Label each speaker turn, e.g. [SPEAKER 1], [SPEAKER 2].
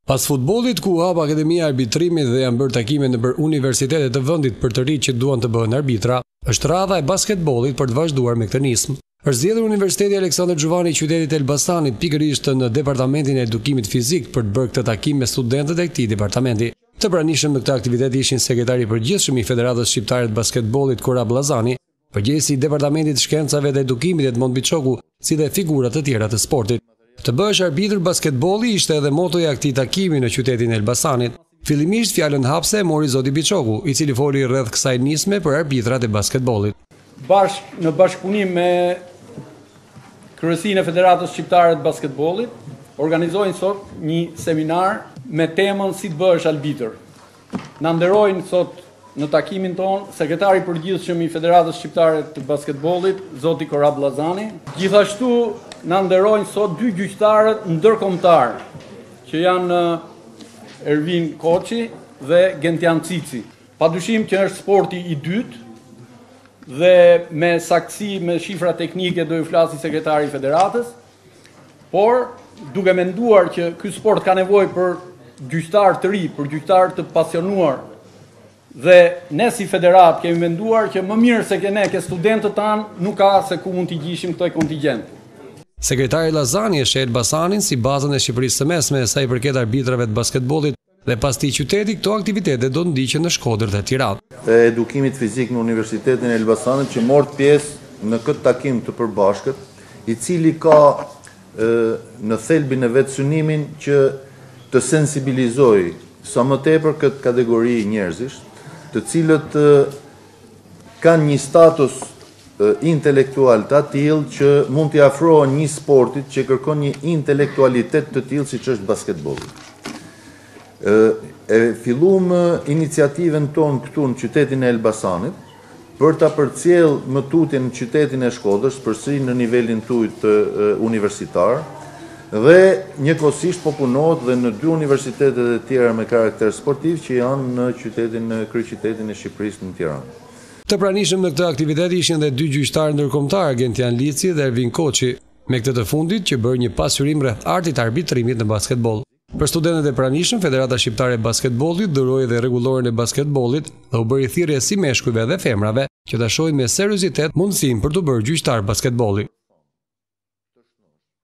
[SPEAKER 1] Pas futbollit ku hap Akademia e Arbitrimit dhe janë bërë takime nëpër universitetet të vendit për të rinjtë që duan të bëhen arbitra, është radha e basketbollit për të vazhduar me këtë nismë. Është zgjedhur Universiteti Aleksandër Xhuvani i qytetit Elbasanit pikërisht në departamentin e edukimit fizik për të bërë këtë takim me studentët e këtij departamenti. Të pranishëm në këtë aktivitet ishin sekretari i përgjithshëm i Federatës Shqiptare të Basketbollit Korab Llazani, përgjegjësi i Departamentit të Shkencave dhe Edukimit Edmond Biçoku, si dhe figura të tjera të sportit. Të bëhesh arbitër basketbolli ishte edhe motoja e këtij takimi në qytetin e Elbasanit. Fillimisht fjalën hapse e mori zoti Biçoku, i cili foli rreth kësaj nisme për arbitrat e basketbollit.
[SPEAKER 2] Në bashkëpunim me Kryesinë e Federatës Shqiptare të Basketbollit, organizojnë sot një seminar me temën si të bëhesh arbitër. Na nderojnë sot në takimin ton sekretari i përgjithshëm i Federatës Shqiptare të Basketbollit, zoti Korab Llazani. Gjithashtu na nderojnë sot dy gjyqtarë ndërkombëtar, që janë Ervin Koçi dhe Gentian Cici. Padyshim që është sporti i dytë dhe me saktësi, me shifra teknike do ju flasi sekretari i Federatës, por duke menduar që ky sport ka nevojë për gjyqtar të ri, për gjyqtar të pasionuar, dhe ne si federat kemi menduar që më mirë se ne ke studentët tanë nuk ka se ku mund t'i gjishim këtë kontingjent.
[SPEAKER 1] Sekretari Llazani e sheh Elbasanin si bazën e Shqipërisë së Mesme sa i përket arbitrave të basketbollit dhe pas këtij qyteti këto aktivitete do ndiqen në Shkodër dhe Tiranë.
[SPEAKER 3] E edukimit fizik në Universitetin e Elbasanit që mort pjesë në këtë takim të përbashkët, i cili ka në thelbin e vetë synimin që të sensibilizoj sa më tepër këtë kategori njerëzish, të cilët kanë një status intelektual të tillë që mund t'i afrohen një sportit që kërkon një intelektualitet të tillë siç është basketbolli. E filluam iniciativën tonë këtu në qytetin e Elbasanit për ta përcjell më tutje në qytetin e Shkodrës, përsëri në nivelin të universitar, dhe njëkohësisht po punohet dhe në dy universitetet e tjera me karakter sportiv që janë në kryeqytetin e Shqipërisë në Tiranë.
[SPEAKER 1] Të pranishëm në këtë aktivitet ishin dhe dy gjyqtarë ndërkombëtar, Gentian Lici dhe Ervin Koçi, me këtë të fundit që bëri një pasqyrim rreth artit të arbitrimit në basketboll. Për studentët e pranishëm, Federata Shqiptare e Basketbollit dhuroi dhe rregulloren e basketbollit dhe u bëri thirrje si meshkujve dhe femrave që ta shohin me seriozitet mundësinë për të bërë gjyqtar basketbolli.